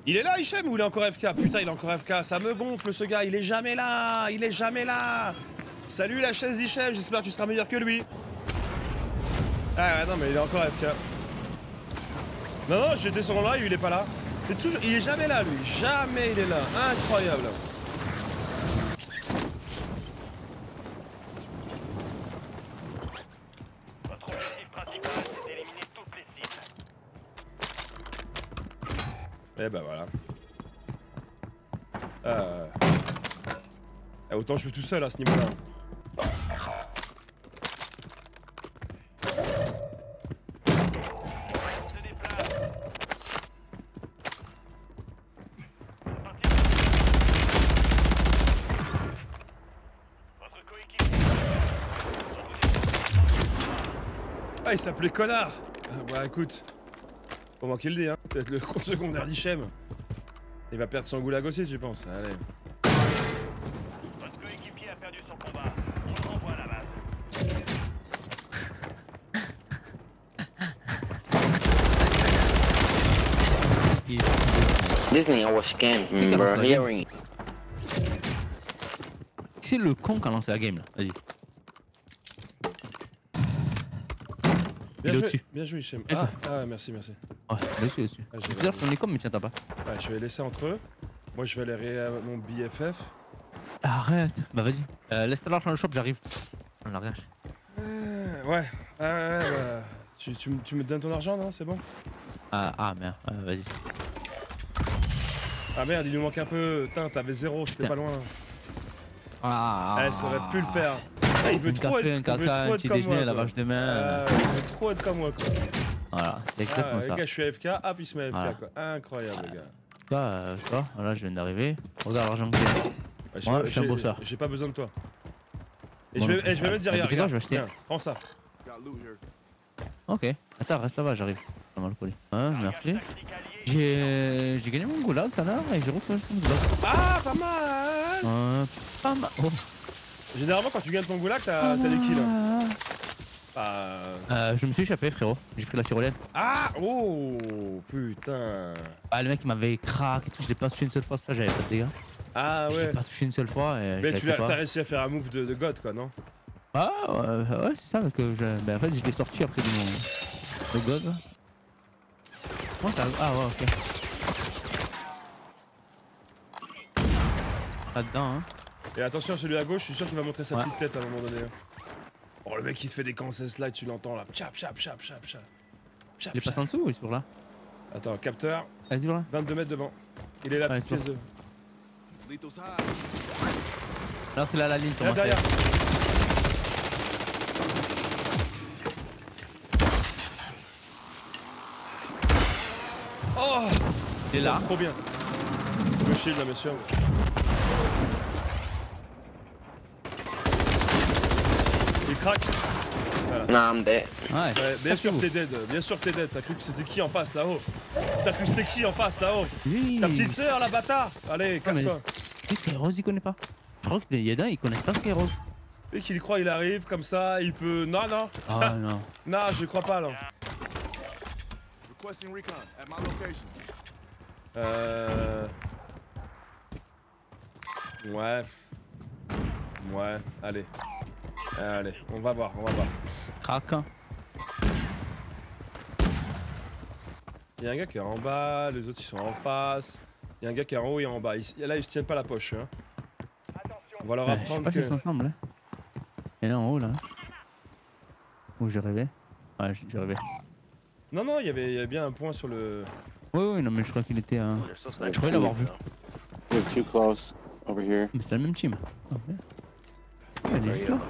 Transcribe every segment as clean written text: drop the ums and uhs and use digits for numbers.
Il est là, Hichem, ou il est encore FK? Putain, il est encore FK, ça me gonfle ce gars, il est jamais là, il est jamais là. Salut la chaise Hichem, j'espère que tu seras meilleur que lui. Ah ouais, non mais il est encore FK. Non, j'étais sur mon live, il est pas là. Il est jamais là lui, jamais il est là, incroyable. Votre objectif principal, c'est d'éliminer toutes les cibles. Et bah voilà. Autant je suis tout seul à ce niveau-là. Ah, il s'appelait connard. Bah écoute, faut manquer le dé, hein. Peut-être le compte secondaire d'Hichem. Il va perdre son goulag aussi, tu penses? Allez. Votre coéquipier a perdu son combat. On le renvoie à la base. This nigga was scamming, bro. He already. C'est le con qui a lancé la game là, vas-y. Bien joué, Hichem. Ah, merci. Ouais, dessus. Ah, Je veux dire qu'on est comme mais tiens t'as pas. Ouais, je vais laisser entre eux. Moi, je vais aller mon BFF. Arrête, bah vas-y. Laisse-toi l'argent dans le shop, j'arrive. On la regarde. Ouais. Bah, tu me donnes ton argent, non? C'est bon? Ah merde, vas-y. Ah merde, il nous manque un peu. Putain, t'avais 0, c'était pas loin. Ça aurait pu le faire. Ah, il veut trop être comme moi. La vache de main. Il veut trop être comme moi, quoi. Voilà, c'est exactement ça. Les gars, je suis AFK, hop, il se met AFK, quoi. Incroyable, les gars. Toi, voilà, je viens d'arriver. Regarde l'argent que j'ai. Moi, je suis un bosseur. J'ai pas besoin de toi. Et je vais mettre derrière. Je vais acheter. Tiens, prends ça. Ok, attends, reste là-bas, j'arrive. Pas mal collé. Merci. J'ai gagné mon goulag tout à l'heure et j'ai retrouvé mon goulag. Ah, pas mal. Pas mal. Oh. Généralement, quand tu gagnes ton goulag, t'as des kills. Je me suis échappé, frérot. J'ai pris la tyrolienne. Ah, oh, putain. Ah, le mec il m'avait crack et tout, je l'ai pas touché une seule fois, c'est pas j'avais pas de dégâts. Ah ouais. Je l'ai pas touché une seule fois et mais t'as réussi à faire un move de god, quoi, non? Ah ouais, c'est ça que en fait je l'ai sorti après de mon god. Moi, ah ouais, ok. Pas dedans, hein. Et attention, celui à gauche, je suis sûr qu'il va montrer sa petite tête à un moment donné. Oh, le mec il te fait des cancels slide, tu l'entends là. Chap. Il est passé en dessous ou il est sur là? Attends, capteur. Ah, toujours là. 22 mètres devant. Il est là, petite pièce de. Là, c'est là la ligne. Là, derrière. Oh, il est là. Trop bien. Le shield là, monsieur. Il craque. Voilà. Nah, I'm dead. Ouais, bien sûr que t'es dead, T'as cru que c'était qui en face là-haut? T'as cru que c'était qui en face là-haut? Oui. Ta petite sœur, la bâtard. Allez, casse-toi. Skyros, il connaît pas. Je crois que les Yedin, ils connaissent pas Skyros. Et qu'il croit, il arrive comme ça, il peut. Non. Ah non. Non, je crois pas là. Ouais, allez. Allez, on va voir. Craquant. Il y a un gars qui est en bas, les autres ils sont en face. Il y a un gars qui est en haut et en bas. Là, ils se tiennent pas la poche. Hein. On va leur apprendre je sais pas qu'ils sont ensemble. Hein. Il est là en haut là. Où j'ai rêvé. Ouais, j'ai rêvé. Non, il y avait bien un point sur le. Oui, non, mais je crois qu'il était. Je croyais l'avoir vu. You're too close over here. Mais c'est la même team. Elle est juste là.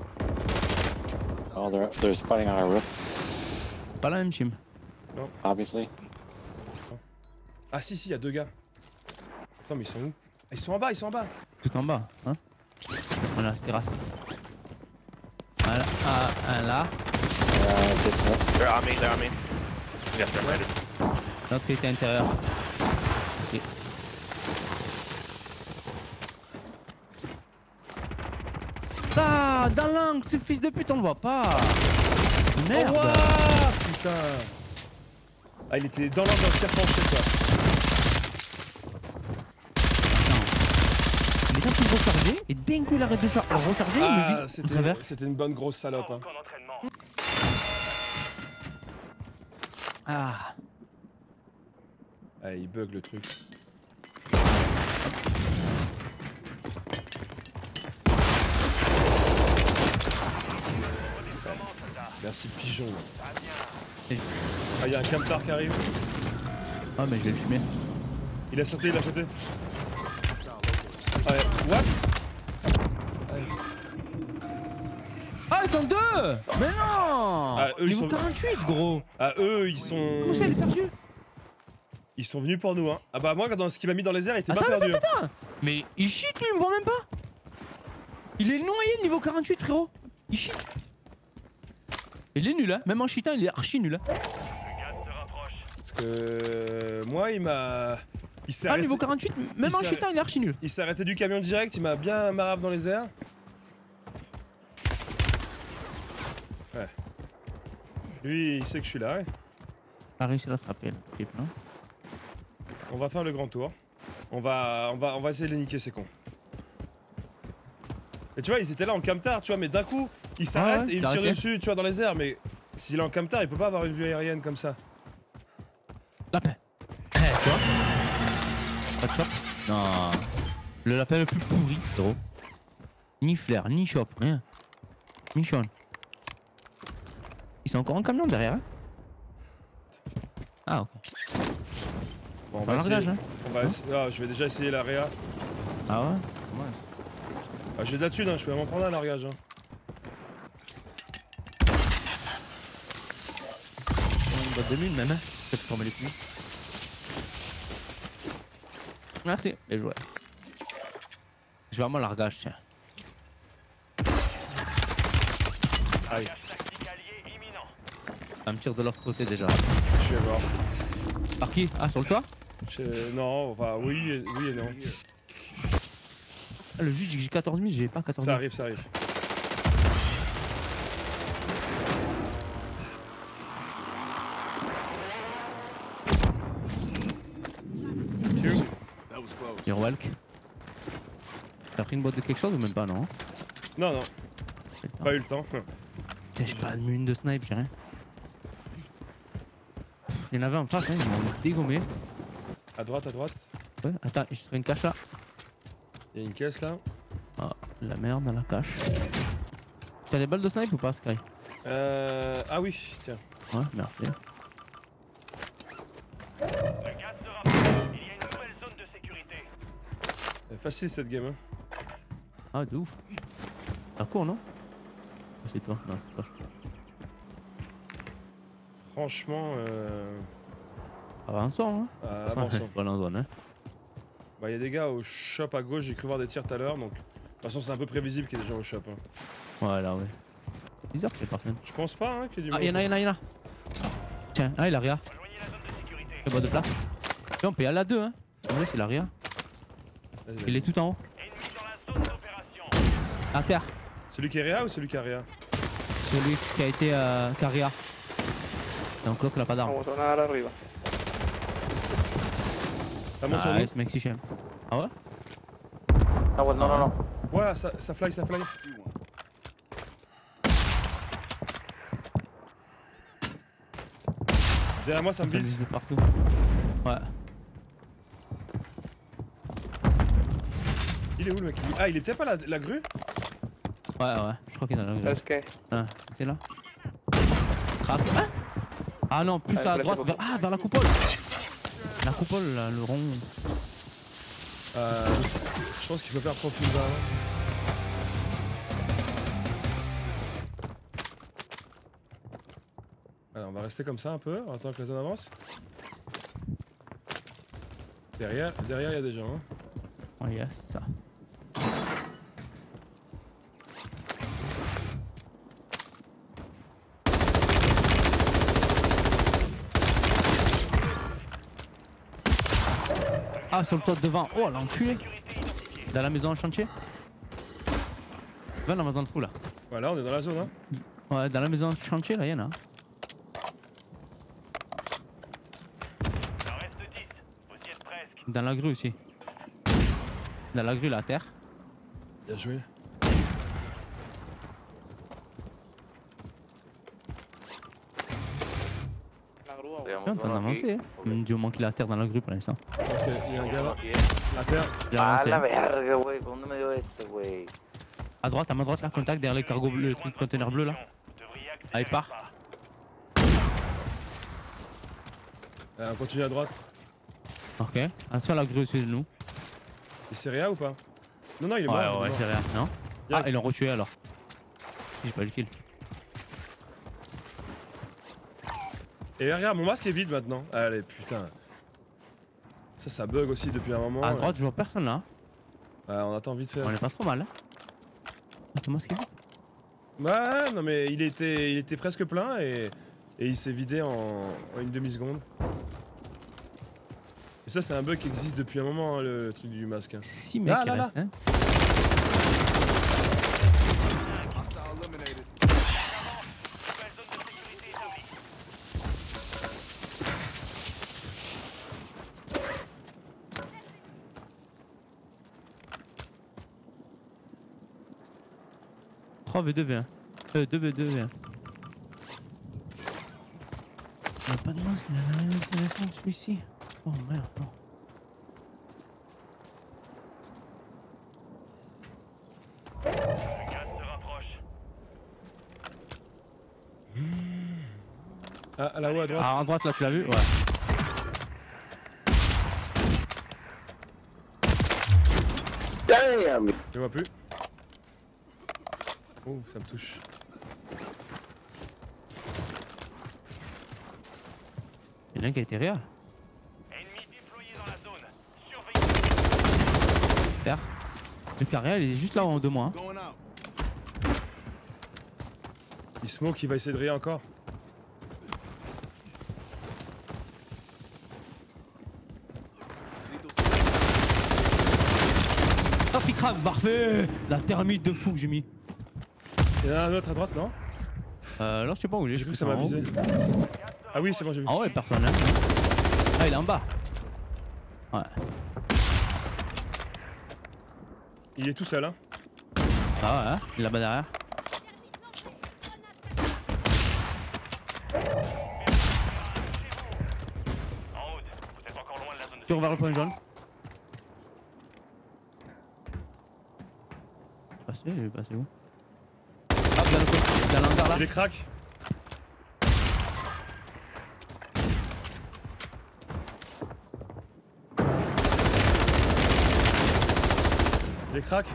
Oh, they're fighting on our roof. Pas la même team. Non. Obviously. Ah si, il y a deux gars. Attends, mais ils sont où? Ils sont en bas. Tout en bas, hein. Voilà, terrasse. Voilà, un là. They're on me. Yes, they're ready. L'autre qui était à l'intérieur. Ok. Ah, dans l'angle, ce fils de pute, on le voit pas. Merde. Oh, putain. Ah, il était dans l'angle entière penché, quoi. recharger et d'un coup il arrête de recharger, il me Ah, vise au travers. c'était une bonne grosse salope. Hein. Ah. Ah, il bug le truc. Merci pigeon. Ah, il y a un camtar qui arrive. Ah mais je vais le fumer. Il a sauté, il a sauté. Ah, ouais. What? Ah ils sont deux. Mais non. Ah, eux, ils Niveau sont- 48 gros. Ah, eux, ils sont. Comment ça il est perdu? Ils sont venus pour nous, hein. Ah, bah, moi, dans ce qu'il m'a mis dans les airs, il était pas Attends, perdu. attends. Mais il cheat lui, il me voit même pas. Il est noyé le niveau 48 frérot. Il cheat. Il est nul hein, même en cheatant il est archi nul hein. Parce que. Moi, il m'a. Il s'est Ah arrêté. niveau 48, même il en s'est cheatant il est archi nul. Il s'est arrêté du camion direct, il m'a bien marave dans les airs. Ouais. Lui, il sait que je suis là, ouais. Pas réussi à l'attraper là, type, non? On va faire le grand tour. On va essayer de les niquer, ces cons. Et tu vois, ils étaient là en camtar, tu vois, mais d'un coup, il s'arrête ouais, et il me tire arrêté. dessus, tu vois, dans les airs. Mais s'il est en camtar, il peut pas avoir une vue aérienne comme ça. Lapin. Tu vois? Pas de chop? Non. Le lapin le plus pourri, frérot. Ni flair, ni chop, rien. Ni Sean. Ils sont encore en camion derrière, hein? Ah ok. Bon, on Pas va essayer. largage, hein? On va essayer. Ah, je vais déjà essayer la réa. Ah ouais? Ah, j'ai de la thune, hein, je peux m'en prendre un largage. Hein. Une boîte de mine même, hein? Je peux tomber les pneus. Merci, bien joué. Je vais vraiment largage, tiens. Aïe, Ça me tire de l'autre côté déjà. je vais voir. Par qui? Ah, sur le toit? Non, enfin, oui et non. Ah, le juge dit que j'ai 14 000, j'ai pas 14 Ça 000. arrive, ça arrive. Q. You're welcome. T'as pris une boîte de quelque chose ou même pas, non? Non, non, Putain, pas eu le temps. j'ai pas de mine de snipe, j'ai rien. Il y en avait en face, hein, ils m'ont dégommé. À droite, à droite. Ouais, attends, je trouve une cache là. Il y a une caisse là. Ah, la merde dans la cache. T'as des balles de snipe ou pas, Sky? Ah oui, tiens. Ouais, merci. Facile cette game. Hein. Ah, de ouf. Ça court, non? Ah, c'est toi, non, c'est toi. Franchement, Avançons, hein? avançons. Pas dans la zone, hein? Bah, il y a des gars au shop à gauche, j'ai cru voir des tirs tout à l'heure, donc. De toute façon, c'est un peu prévisible qu'il y ait des gens au shop. Hein. Ouais, là, ouais. Bizarre qu'il y ait personne. Je pense pas hein, qu'il y ait du Ah, y'en a. Tiens, ah, il a rien. Le bois de place. Tiens, on peut y aller à deux, hein? Ouais, c'est l'arrière. Vas-y, Il vas-y. est tout en haut. À terre. Celui qui est Réa ou celui qui a Réa? Celui qui a été Caria. C'est un clock, il a pas d'arme. Vamos a sonar arriba. Ça monte sur Ah, nous. ce mec, si j'aime. Ah ouais? Ah, well, no. Voilà, ça fly, ça fly. Derrière moi, ça me vise. De partout. Ouais. Il est où le mec? Ah, il est peut-être pas la grue? Ouais, je crois qu'il est dans la Let's go. Ah, t'es là? Trappe. Ah, ah non, plus Ah, à il droite. place Ah, vers la coupole. La coupole, là, le rond. Je pense qu'il faut faire profil bas. Alors, on va rester comme ça un peu, en attendant que la zone avance. Derrière, il y a des gens. Hein. Ouais, yes, ça. Ah, sur le toit de devant. Oh, l'enculé. Dans la maison en chantier. Va dans la maison de trou, là. Voilà, on est dans la zone. Hein. Ouais, dans la maison en chantier, là, y'en a. Dans la grue aussi. Dans la grue, la terre. Bien joué. On est en train d'avancer. Du moment qu'il est à terre dans la grue pour l'instant. Ok, il y a un gars là. À terre. Il a avancé. verga, güey. ¿Dónde me dio este, güey? À droite, à ma droite là, contact derrière le cargo bleu, le truc conteneur bleu là. Ah, il part. On continue à droite. Ok. Attention à la grue au-dessus de nous. Et c'est Réa ou pas? Non, non, il est mort. Ouais, il est ouais, mort. c'est rien. Non? Bien. Ah, ils l'ont retué alors. J'ai pas eu le kill. Et regarde, mon masque est vide maintenant. Allez, putain. Ça bug aussi depuis un moment. À droite, je vois personne là. On attend vite fait. On est pas trop mal. Hein. Ah, ton masque est vide. Ouais, non mais il était presque plein et il s'est vidé en une demi-seconde. Et ça c'est un bug qui existe depuis un moment, hein, le truc du masque. Hein. 6 mecs qui restent. Hein. Oh, V2V1. 2V2V1. Il a pas de masque, il avait rien d'intéressant celui-ci. Oh merde, non. Ah, là-haut à droite. Ah, à droite là, tu l'as vu? Ouais. Damn! Je vois plus. Oh, ça me touche. Il y en a un qui a été réel. Ennemi déployé dans la zone. Surveillez. Terre. Le carré, il est juste là en 2 mois. Hein. Il smoke, il va essayer de rire encore. Oh, il crame, parfait! La thermite de fou que j'ai mis. Il y en a un autre à droite, non? Là, je sais pas où il est. J'ai cru que ça m'a visé. Ah oui, c'est bon, j'ai vu. Ah ouais, personne hein. Ah, il est en bas. Ouais. Il est tout seul, hein. Ah ouais, hein, il est là-bas derrière. En route. Vous êtes encore loin de la zone de Tire vers le point jaune. Il est passé où? Ah, dans l'hangar là. Il est crack. Il est crack.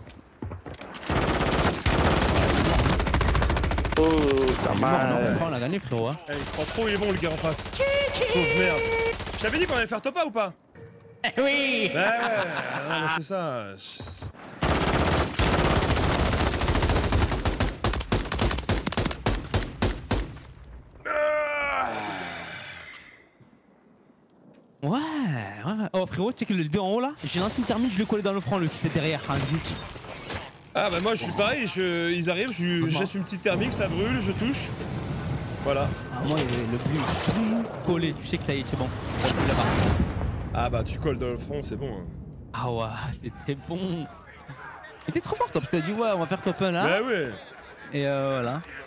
Puta On madre. a gagné frérot. Hein. Eh, il prend trop, il est bon le gars en face. Pauvre merde. Je t'avais dit qu'on allait faire top A ou pas? Oui. Ouais, non, mais c'est ça. Ouais. Oh frérot, tu sais que le 2 en haut là, j'ai lancé une thermite, je l'ai collé dans le front, le qui était derrière, un glitch. Ah bah moi je suis pareil, ils arrivent, je jette une petite thermique, ça brûle, je touche. Voilà. Ah, moi le glue collé, tu sais que ça y est, c'est bon. Là-bas. Ah bah tu colles dans le front, c'est bon. Hein. Ah ouais, c'était bon. C'était trop fort toi, parce que t'as dit ouais, on va faire top 1 là. Bah ouais. Et voilà.